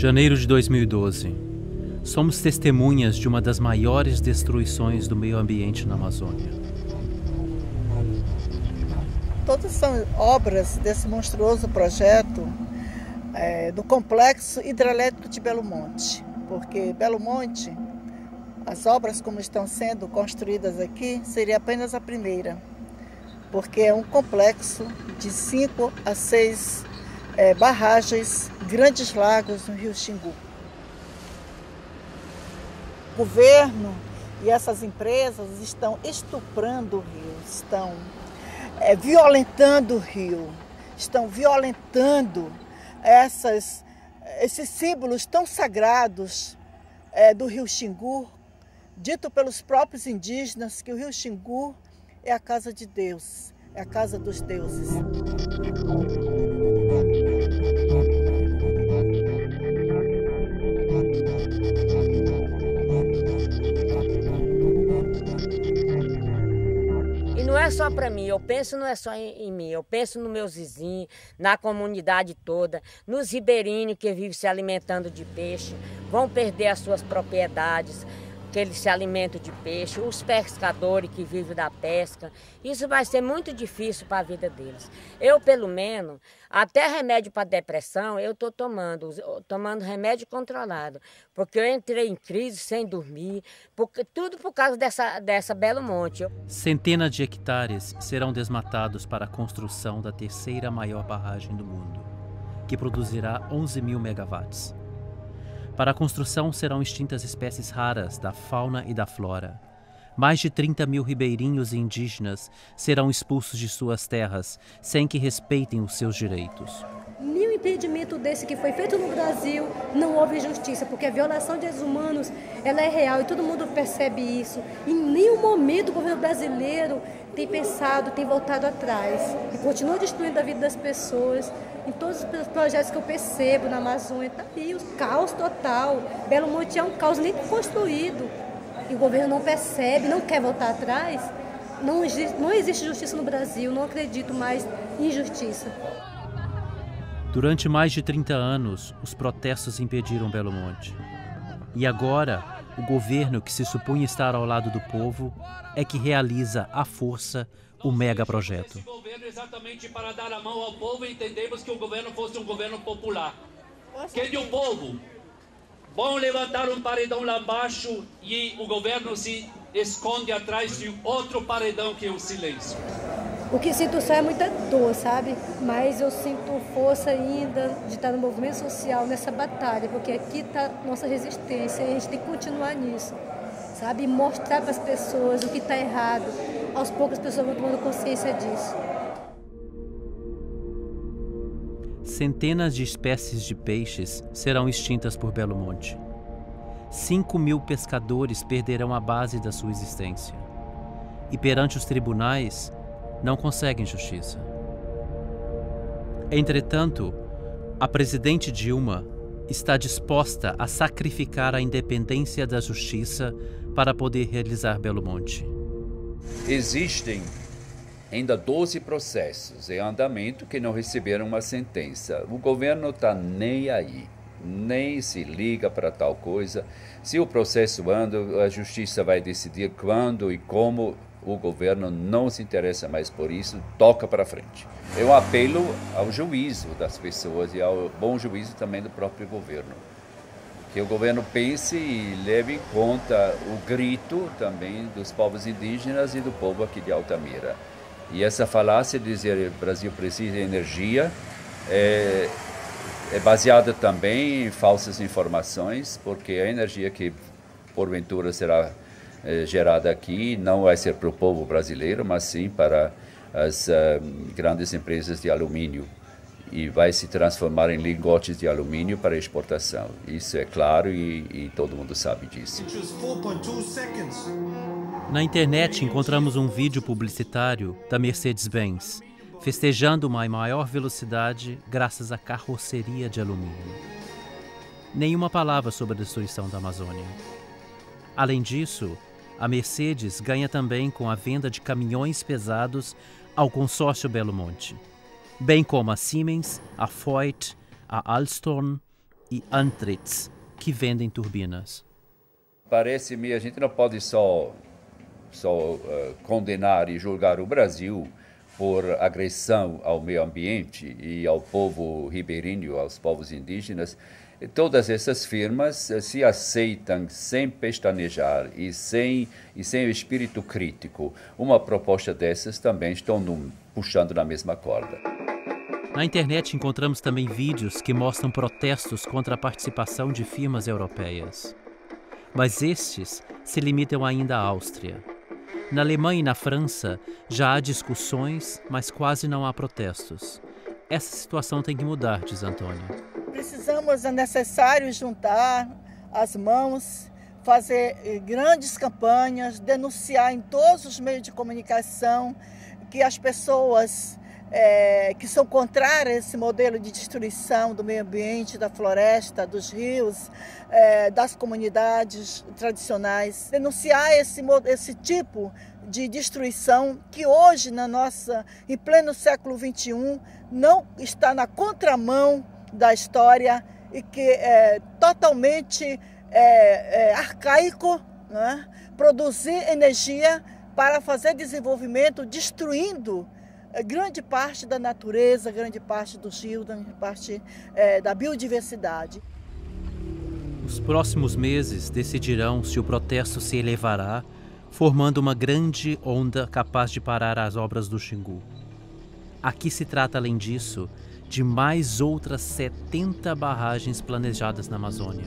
Janeiro de 2012. Somos testemunhas de uma das maiores destruições do meio ambiente na Amazônia. Todas são obras desse monstruoso projeto do Complexo Hidrelétrico de Belo Monte, porque Belo Monte, as obras como estão sendo construídas aqui, seria apenas a primeira, porque é um complexo de 5 a 6 barragens, grandes lagos no Rio Xingu. O governo e essas empresas estão estuprando o rio, estão violentando o rio, estão violentando esses símbolos tão sagrados do Rio Xingu, dito pelos próprios indígenas que o Rio Xingu é a casa de Deus, é a casa dos deuses. E não é só para mim, eu penso não é só em mim, eu penso nos meus vizinhos, na comunidade toda, nos ribeirinhos que vivem se alimentando de peixe, vão perder as suas propriedades, que eles se alimentam de peixe, os pescadores que vivem da pesca. Isso vai ser muito difícil para a vida deles. Eu, pelo menos, até remédio para depressão, eu estou tomando remédio controlado, porque eu entrei em crise sem dormir, tudo por causa dessa Belo Monte. Centenas de hectares serão desmatados para a construção da terceira maior barragem do mundo, que produzirá 11.000 megawatts. Para a construção serão extintas espécies raras da fauna e da flora. Mais de 30.000 ribeirinhos e indígenas serão expulsos de suas terras, sem que respeitem os seus direitos. Nenhum impedimento desse que foi feito no Brasil não houve justiça, porque a violação de direitos humanos ela é real e todo mundo percebe isso. Em nenhum momento o governo brasileiro tem pensado, tem voltado atrás e continua destruindo a vida das pessoas. Em todos os projetos que eu percebo na Amazônia, está aí o caos total. Belo Monte é um caos nem construído. E o governo não percebe, não quer voltar atrás. Não existe justiça no Brasil, não acredito mais em justiça. Durante mais de 30 anos, os protestos impediram Belo Monte. E agora, o governo que se supunha estar ao lado do povo é que realiza à força o megaprojeto. Esse governo exatamente para dar a mão ao povo e entendemos que o governo fosse um governo popular. Que de um povo vão levantar um paredão lá embaixo e o governo se esconde atrás de outro paredão que é o silêncio. O que sinto só é muita dor, sabe? Mas eu sinto força ainda de estar no movimento social, nessa batalha, porque aqui está nossa resistência e a gente tem que continuar nisso, sabe? E mostrar para as pessoas o que está errado. Aos poucos as pessoas vão tomando consciência disso. Centenas de espécies de peixes serão extintas por Belo Monte. 5.000 pescadores perderão a base da sua existência. E perante os tribunais, não conseguem justiça. Entretanto, a presidente Dilma está disposta a sacrificar a independência da justiça para poder realizar Belo Monte. Existem ainda 12 processos em andamento que não receberam uma sentença. O governo está nem aí, nem se liga para tal coisa. Se o processo anda, a justiça vai decidir quando e como. O governo não se interessa mais por isso, toca para frente. Eu apelo ao juízo das pessoas e ao bom juízo também do próprio governo. Que o governo pense e leve em conta o grito também dos povos indígenas e do povo aqui de Altamira. E essa falácia de dizer que o Brasil precisa de energia é baseada também em falsas informações, porque a energia que porventura será gerada aqui não vai ser para o povo brasileiro, mas sim para as grandes empresas de alumínio. E vai se transformar em lingotes de alumínio para exportação. Isso é claro e todo mundo sabe disso. Na internet encontramos um vídeo publicitário da Mercedes-Benz, festejando uma maior velocidade graças à carroceria de alumínio. Nenhuma palavra sobre a destruição da Amazônia. Além disso, a Mercedes ganha também com a venda de caminhões pesados ao consórcio Belo Monte, bem como a Siemens, a Voith, a Alstom e Antritz, que vendem turbinas. Parece-me, a gente não pode só condenar e julgar o Brasil por agressão ao meio ambiente e ao povo ribeirinho, aos povos indígenas. Todas essas firmas se aceitam sem pestanejar e sem o espírito crítico. Uma proposta dessas também estão puxando na mesma corda. Na internet encontramos também vídeos que mostram protestos contra a participação de firmas europeias. Mas estes se limitam ainda à Áustria. Na Alemanha e na França já há discussões, mas quase não há protestos. Essa situação tem que mudar, diz Antônia. É necessário juntar as mãos, fazer grandes campanhas, denunciar em todos os meios de comunicação que as pessoas que são contrárias a esse modelo de destruição do meio ambiente, da floresta, dos rios, das comunidades tradicionais. Denunciar esse tipo de destruição que hoje, em pleno século XXI, não está na contramão da história e que é totalmente arcaico, né? Produzir energia para fazer desenvolvimento, destruindo grande parte da natureza, grande parte dos rios, grande parte da biodiversidade. Os próximos meses decidirão se o protesto se elevará, formando uma grande onda capaz de parar as obras do Xingu. Aqui se trata, além disso, de mais outras 70 barragens planejadas na Amazônia.